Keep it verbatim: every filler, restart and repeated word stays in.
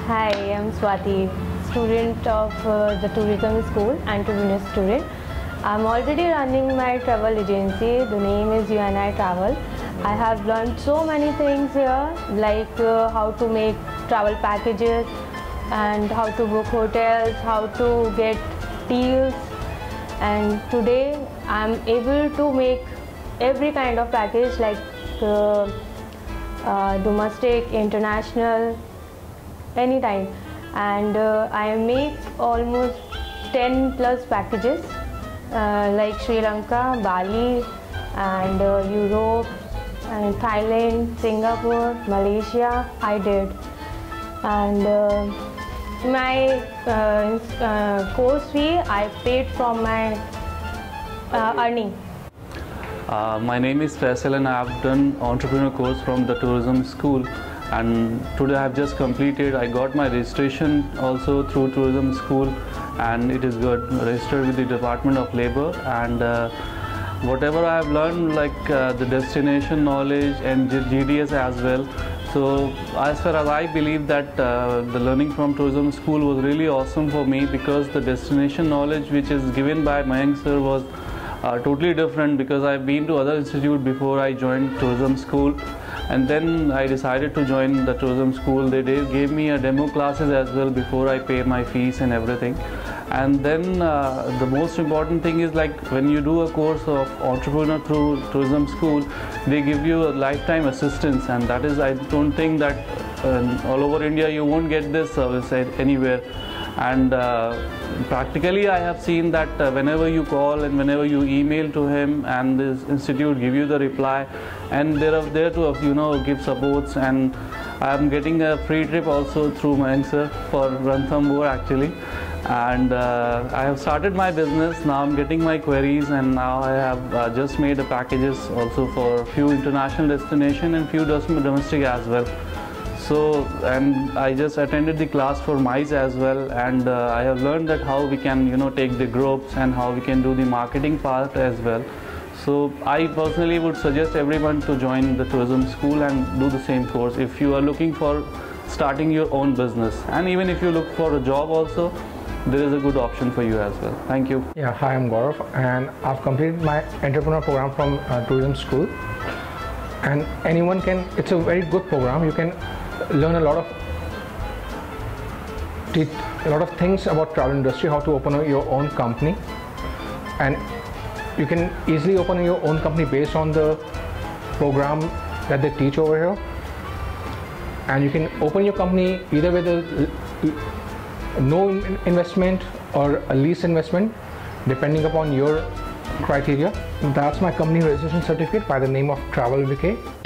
Hi, I'm Swati, student of uh, the tourism school, entrepreneur student. I'm already running my travel agency. The name is U N I Travel. I have learned so many things here, like uh, how to make travel packages and how to book hotels, how to get deals. And today I'm able to make every kind of package, like uh, uh, domestic, international, anytime. And uh, I make almost ten plus packages uh, like Sri Lanka, Bali, and uh, Europe, and Thailand, Singapore, Malaysia I did. And uh, my uh, uh, course fee I paid from my uh, earning. Uh, my name is Faisal and I have done entrepreneur course from the tourism school, and today I have just completed. I got my registration also through tourism school, and it is good, registered with the Department of Labor. And uh, whatever I have learned, like uh, the destination knowledge and G D S as well. So as far as I believe that uh, the learning from tourism school was really awesome for me, because the destination knowledge which is given by Marg sir was uh, totally different, because I've been to other institute before I joined tourism school, and then I decided to join the tourism school. They did, gave me a demo classes as well before I pay my fees and everything. And then uh, the most important thing is, like when you do a course of entrepreneur through tourism school, they give you a lifetime assistance, and that is, I don't think that uh, all over India you won't get this service anywhere. And uh, practically I have seen that uh, whenever you call and whenever you email to him, and this institute give you the reply, and they are there to you know give supports. And I am getting a free trip also through Marg sir for Ranthambore actually. And uh, I have started my business. Now I'm getting my queries, and now I have uh, just made a packages also for a few international destination and few domestic as well. So, and I just attended the class for mice as well, and uh, I have learned that how we can you know take the groups and how we can do the marketing part as well. So I personally would suggest everyone to join the tourism school and do the same course if you are looking for starting your own business, and even if you look for a job also, there is a good option for you as well. Thank you. Yeah, hi, I'm Gaurav, and I've completed my entrepreneur program from uh, tourism school. And anyone can, it's a very good program. You can learn a lot of a lot of things about travel industry, how to open your own company, and you can easily open your own company based on the program that they teach over here. And you can open your company either with a no investment or a lease investment, depending upon your criteria. That's my company registration certificate by the name of Travel V K.